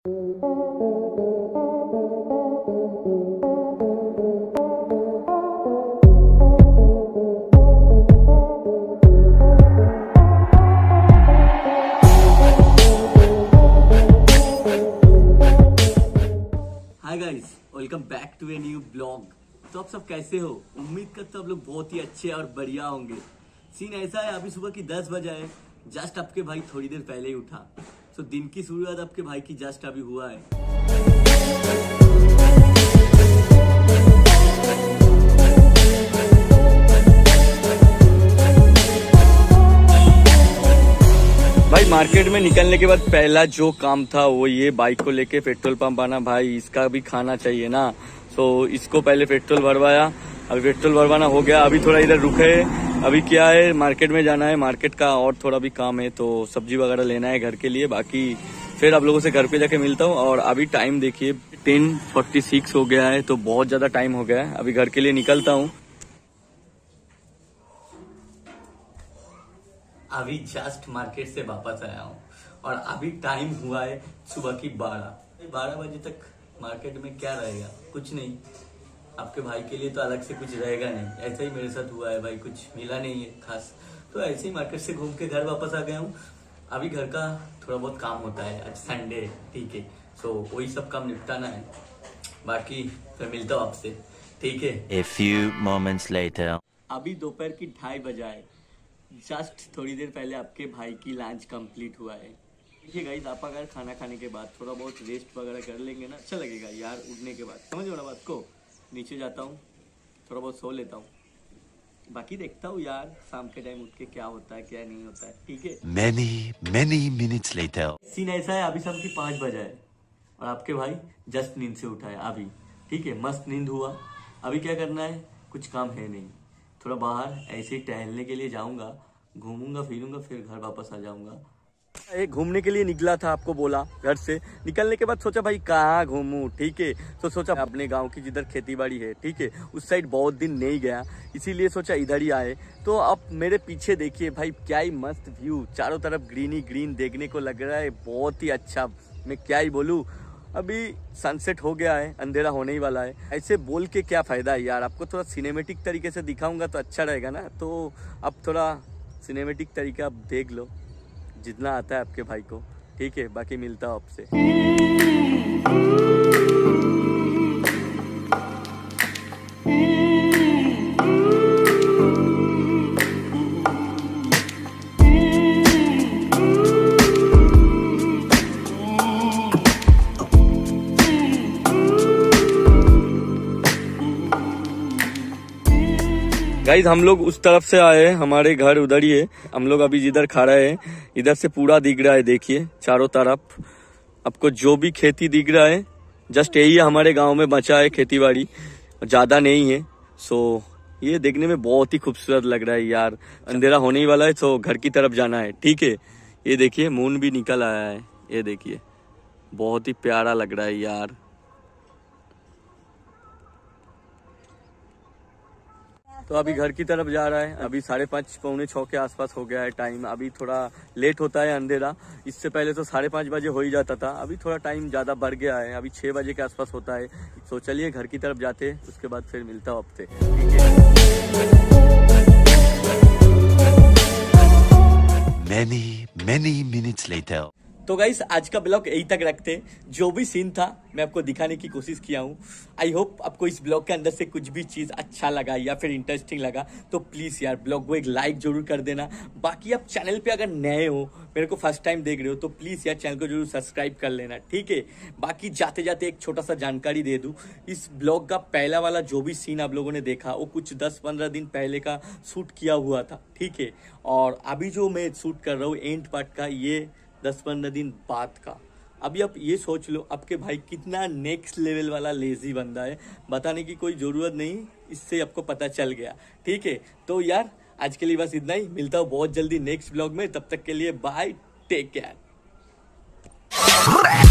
Hi guys, welcome back to a new blog. तो आप सब कैसे हो? उम्मीद करता हूँ आप लोग बहुत ही अच्छे और बढ़िया होंगे। सीन ऐसा है, अभी सुबह की 10 बजे है। जस्ट आपके भाई थोड़ी देर पहले ही उठा। तो दिन की शुरुआत आपके भाई की जस्ट अभी हुआ है। भाई मार्केट में निकलने के बाद पहला जो काम था वो ये बाइक को लेके पेट्रोल पंप आना। भाई इसका भी खाना चाहिए ना, तो इसको पहले पेट्रोल भरवाया। अभी पेट्रोल भरवाना हो गया, अभी थोड़ा इधर रुके। अभी क्या है, मार्केट में जाना है, मार्केट का और थोड़ा भी काम है, तो सब्जी वगैरह लेना है घर के लिए। बाकी फिर आप लोगों से घर पे जाके मिलता हूँ। और अभी टाइम देखिए 10:46 हो गया है, तो बहुत ज्यादा टाइम हो गया है। अभी घर के लिए निकलता हूँ। अभी जस्ट मार्केट से वापस आया हूँ और अभी टाइम हुआ है सुबह की 12 बजे तक। मार्केट में क्या रहेगा, कुछ नहीं। आपके भाई के लिए तो अलग से कुछ रहेगा नहीं। ऐसा ही मेरे साथ हुआ है भाई, कुछ मिला नहीं है खास। तो ऐसे ही मार्केट से घूम के घर वापस आ गया हूँ। अभी घर का थोड़ा बहुत काम होता है, आज संडे है, ठीक है, तो वही सब काम निपटाना है। बाकी फिर मिलता हूँ आपसे, ठीक है। A few moments later. अभी दोपहर की 2:30 बजा है। जस्ट थोड़ी देर पहले आपके भाई की लंच कंप्लीट हुआ है। देखिए गाइस, आप अगर खाना खाने के बाद थोड़ा बहुत रेस्ट वगैरह कर लेंगे ना, अच्छा लगेगा यार। उठने के बाद समझ लो ना बात को। नीचे जाता हूँ, थोड़ा बहुत सो लेता हूँ। बाकी देखता हूँ यार शाम के टाइम उठ के क्या होता है क्या नहीं होता है, ठीक है। Many minutes later. सीन ऐसा है, अभी शाम की 5 बजा है और आपके भाई जस्ट नींद से उठा है अभी, ठीक है। मस्त नींद हुआ। अभी क्या करना है, कुछ काम है नहीं। थोड़ा बाहर ऐसे ही टहलने के लिए जाऊंगा, घूमूंगा फिरूंगा, फिर घर वापस आ जाऊंगा। एक घूमने के लिए निकला था, आपको बोला। घर से निकलने के बाद सोचा भाई कहाँ घूमूं, ठीक है। तो सोचा अपने गांव की जिधर खेती बाड़ी है, ठीक है, उस साइड बहुत दिन नहीं गया, इसीलिए सोचा इधर ही आए। तो अब मेरे पीछे देखिए भाई, क्या ही मस्त व्यू, चारों तरफ ग्रीन ही ग्रीन देखने को लग रहा है, बहुत ही अच्छा। मैं क्या ही बोलूँ। अभी सनसेट हो गया है, अंधेरा होने ही वाला है। ऐसे बोल के क्या फायदा है यार, आपको थोड़ा सिनेमेटिक तरीके से दिखाऊंगा तो अच्छा रहेगा ना। तो अब थोड़ा सिनेमेटिक तरीका आप देख लो, जितना आता है आपके भाई को, ठीक है। बाकी मिलता हूँ आपसे। गाइज हम लोग उस तरफ से आए हैं, हमारे घर उधर ही है। हम लोग अभी जिधर खा रहे हैं, इधर से पूरा दिख रहा है, देखिए चारों तरफ आपको जो भी खेती दिख रहा है, जस्ट यही है हमारे गांव में बचा है खेती बाड़ी, ज्यादा नहीं है। सो ये देखने में बहुत ही खूबसूरत लग रहा है यार। अंधेरा होने ही वाला है, तो घर की तरफ जाना है, ठीक है। ये देखिए मून भी निकल आया है, ये देखिए बहुत ही प्यारा लग रहा है यार। तो अभी घर की तरफ जा रहा है। अभी 5:30 पौने 6 के आसपास हो गया है टाइम। अभी थोड़ा लेट होता है अंधेरा, इससे पहले तो 5:30 बजे हो ही जाता था। अभी थोड़ा टाइम ज्यादा बढ़ गया है, अभी 6 बजे के आसपास होता है। तो चलिए घर की तरफ जाते हैं, उसके बाद फिर मिलता हूँ आपसे, ठीक है। Many minutes later. तो गाइस आज का ब्लॉग यही तक रखते हैं। जो भी सीन था मैं आपको दिखाने की कोशिश किया हूँ। आई होप आपको इस ब्लॉग के अंदर से कुछ भी चीज अच्छा लगा या फिर इंटरेस्टिंग लगा, तो प्लीज यार ब्लॉग को एक लाइक जरूर कर देना। बाकी आप चैनल पे अगर नए हो, मेरे को फर्स्ट टाइम देख रहे हो, तो प्लीज यार चैनल को जरूर सब्सक्राइब कर लेना, ठीक है। बाकी जाते जाते एक छोटा सा जानकारी दे दूं, इस ब्लॉग का पहला वाला जो भी सीन आप लोगों ने देखा वो कुछ 10-15 दिन पहले का शूट किया हुआ था, ठीक है। और अभी जो मैं शूट कर रहा हूँ एंड पार्ट का, ये 10-15 दिन बाद का। अभी आप ये सोच लो आपके भाई कितना नेक्स्ट लेवल वाला लेजी बंदा है, बताने की कोई जरूरत नहीं, इससे आपको पता चल गया, ठीक है। तो यार आज के लिए बस इतना ही, मिलता हूँ बहुत जल्दी नेक्स्ट ब्लॉग में। तब तक के लिए बाय, टेक केयर।